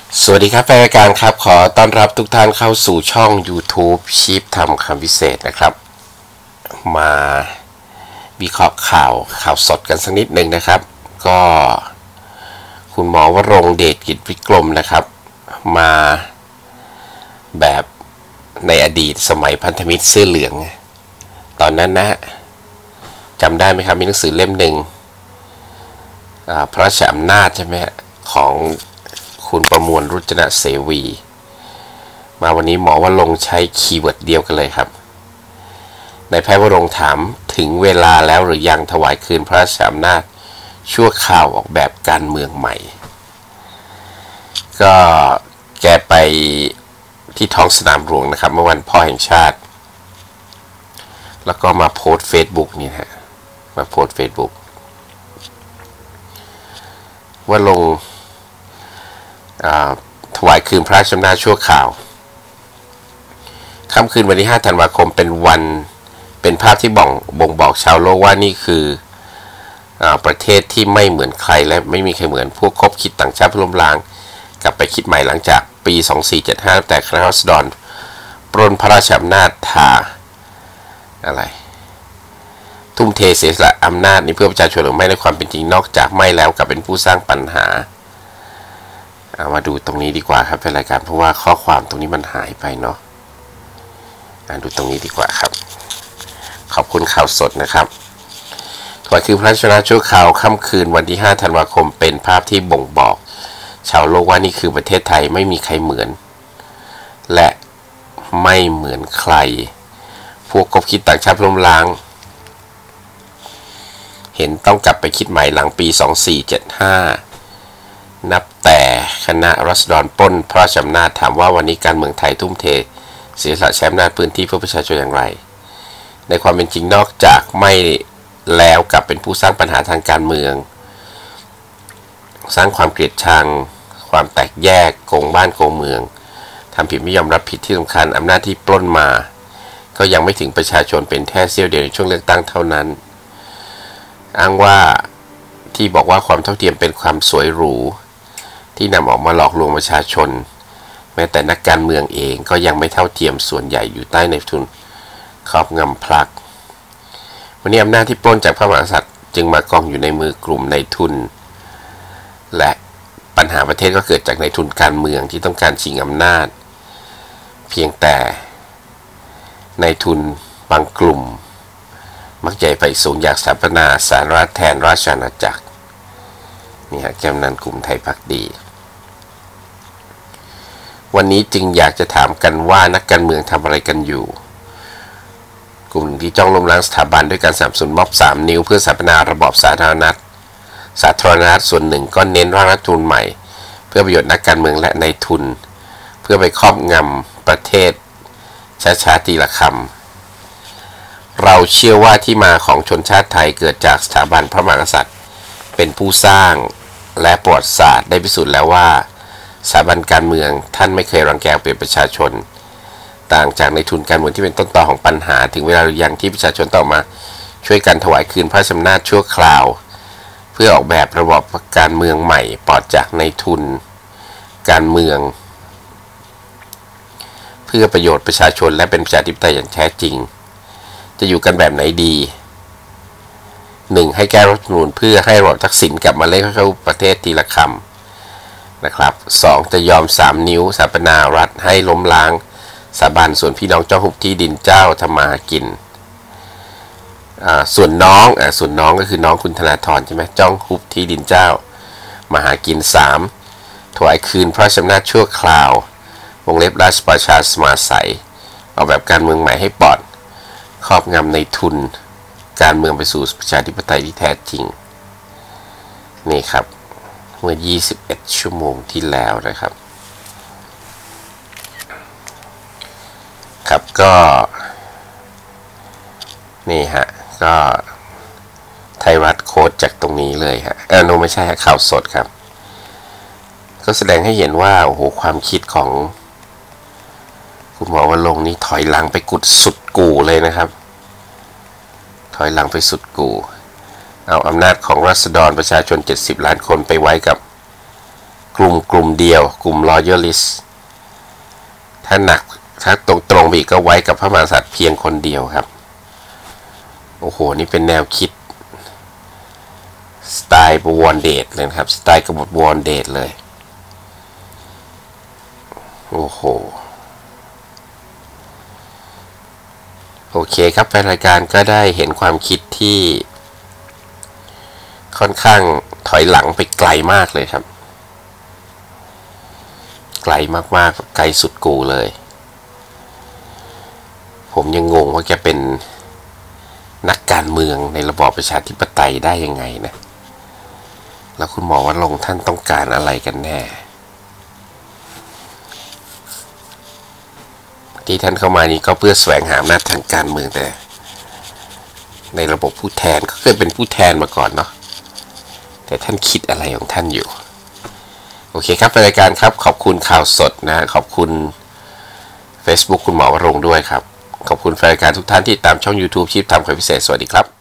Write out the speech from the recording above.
สวัสดีครับแฟนรายการครับขอต้อนรับทุกท่านเข้าสู่ช่อง YouTube ชีพทำคำพิเศษนะครับมาวิเคราะห์ข่าวสดกันสักนิดหนึ่งนะครับก็คุณหมอวรงค์เดชกิจวิกรมนะครับมาแบบในอดีตสมัยพันธมิตรเสื้อเหลืองตอนนั้นนะฮะจำได้ไหมครับมีหนังสือเล่มหนึ่งพระราชอำนาจใช่ไหมของคุณประมวลรุจนะเสวีมาวันนี้หมอวรงค์ใช้คีย์เวิร์ดเดียวกันเลยครับนายแพทย์วรงค์ถามถึงเวลาแล้วหรือยังถวายคืนพระราชอำนาจชั่วคราวออกแบบการเมืองใหม่ก็แกไปที่ท้องสนามหลวงนะครับเมื่อวันพ่อแห่งชาติแล้วก็มาโพสต์ Facebook นี่ฮะมาโพสต์ Facebook ว่าลงถวายคืนพระราชอำนาจชั่วคราวค่ำคืนวันที่5ธันวาคมเป็นภาพที่บ่งบอกชาวโลกว่านี่คือประเทศที่ไม่เหมือนใครและไม่มีใครเหมือนพวกคบคิดต่างชาติล้มล้างกลับไปคิดใหม่หลังจากปี2475แต่คณะราษฎรปรนพระราชอำนาจทุ่มเทเสียสละอำนาจนี้เพื่อประชาชนหรือไม่ในความเป็นจริงนอกจากไม่แล้วกลับเป็นผู้สร้างปัญหามาดูตรงนี้ดีกว่าครับเป็นรายการเพราะว่าข้อความตรงนี้มันหายไปเนาะดูตรงนี้ดีกว่าครับขอบคุณข่าวสดนะครับถวายคืนพระราชอำนาจชั่วคราวค่ำคืนวันที่5ธันวาคมเป็นภาพที่บ่งบอกชาวโลกว่านี่คือประเทศไทยไม่มีใครเหมือนและไม่เหมือนใครพวกคบคิดต่างชาติล้มล้างเห็นต้องกลับไปคิดใหม่หลังปี2475นับแต่คณะราษฎรปล้นพระราชอำนาจถามว่าวันนี้การเมืองไทยทุ่มเทเสียสละใช้อำนาจพื้นที่เพื่อประชาชนอย่างไรในความเป็นจริงนอกจากไม่แล้วกลับเป็นผู้สร้างปัญหาทางการเมืองสร้างความเกลียดชังความแตกแยกโกงบ้านโกงเมืองทำผิดไม่ยอมรับผิดที่สำคัญอำนาจที่ปล้นมาก็ยังไม่ถึงประชาชนเป็นแค่เสี้ยวเดียวในช่วงเลือกตั้งเท่านั้นอ้างว่าที่บอกว่าความเท่าเทียมเป็นความสวยหรูที่นำออกมาหลอกลวงประชาชนแม้แต่นักการเมืองเองก็ยังไม่เท่าเทียมส่วนใหญ่อยู่ใต้ในทุนครอบงำพลักวันนี้อำนาจที่ปล้นจากพระมหากษัตริย์จึงมากองอยู่ในมือกลุ่มในทุนและปัญหาประเทศก็เกิดจากในทุนการเมืองที่ต้องการชิงอำนาจเพียงแต่ในทุนบางกลุ่มมักใหญ่ไปสูงอยากสถาปนาสหรัฐแทนราชอาณาจักรนี่ฮะแกนนำกลุ่มไทยพรรคดีวันนี้จึงอยากจะถามกันว่านักการเมืองทำอะไรกันอยู่กลุ่มที่จ้องล้มล้างสถาบันด้วยการสนับสนุนม็อบ3 นิ้วเพื่อสถาปนาระบอบสาธารณรัฐส่วนหนึ่งก็เน้นร่างรัฐธรรมนูญใหม่เพื่อประโยชน์นักการเมืองและในทุนเพื่อไปครอบงำประเทศช้าๆทีละคำเราเชื่อว่าที่มาของชนชาติไทยเกิดจากสถาบันพระมหากษัตริย์เป็นผู้สร้างและประวัติศาสตร์ได้พิสูจน์แล้วว่าสถาบันการเมืองท่านไม่เคยรังแกเปรียบประชาชนต่างจากในทุนการเมืองที่เป็นต้นตอของปัญหาถึงเวลาหรือยังที่ประชาชนต้องมาช่วยกันถวายคืนพระราชอำนาจชั่วคราวเพื่อออกแบบระบบการเมืองใหม่ปลอดจากในทุนการเมืองเพื่อประโยชน์ประชาชนและเป็นประชาธิปไตยอย่างแท้จริงจะอยู่กันแบบไหนดี 1. ให้แก้รัฐธรรมนูญเพื่อให้ระบอบทักษิณกลับมาเล่นเข้าประเทศทีละคำนะครับ 2. จะยอม3 นิ้วสถาปนารัฐให้ล้มล้างสถาบันส่วนพี่น้องเจ้าหุบที่ดินเจ้าทำมาหากินส่วนน้องก็คือน้องคุณธนาธรใช่ไหมจ้องหุบที่ดินเจ้ามาหากิน 3. ถวายคืนพระราชอำนาจชั่วคราววงเล็บราชประชาสมาสัยออกแบบการเมืองใหม่ให้ปลอดครอบงำในทุนการเมืองไปสู่ประชาธิปไตยที่แท้จริงนี่ครับเมื่อ21 ชั่วโมงที่แล้วนะครับครับก็นี่ฮะก็ไทยรัฐโค้ดจากตรงนี้เลยฮะไม่ใช่ข่าวสดครับก็แสดงให้เห็นว่าโอ้โหความคิดของคุณหมอวรงค์นี่ถอยหลังไปกุดสุดกู่เลยนะครับถอยหลังไปสุดกู่เอาอำนาจของราษฎรประชาชน70 ล้านคนไปไว้กับกลุ่มเดียวกลุ่ม loyalist ถ้าหนักถ้าตรงๆอีกก็ไว้กับพระมหากษัตริย์เพียงคนเดียวครับโอ้โหนี่เป็นแนวคิดสไตล์บวรเดชเลยครับสไตล์กบฏบวรเดชเลยโอ้โหโอเคครับแฟนรายการก็ได้เห็นความคิดที่ค่อนข้างถอยหลังไปไกลมากเลยครับไกลมากๆไกลสุดกูเลยผมยังงงว่าแกเป็นนักการเมืองในระบอบประชาธิปไตยได้ยังไงนะแล้วคุณหมอวรงค์ท่านต้องการอะไรกันแน่ที่ท่านเข้ามานี้ก็เพื่อแสวงหาอำนาจทางการเมืองแต่ในระบบผู้แทนก็เคยเป็นผู้แทนมาก่อนเนาะแต่ท่านคิดอะไรของท่านอยู่โอเคครับรายการครับขอบคุณข่าวสดนะขอบคุณ Facebook คุณหมอวรงค์ด้วยครับขอบคุณรายการทุกท่านที่ตามช่อง YouTube ชีพทำข่าวพิเศษสวัสดีครับ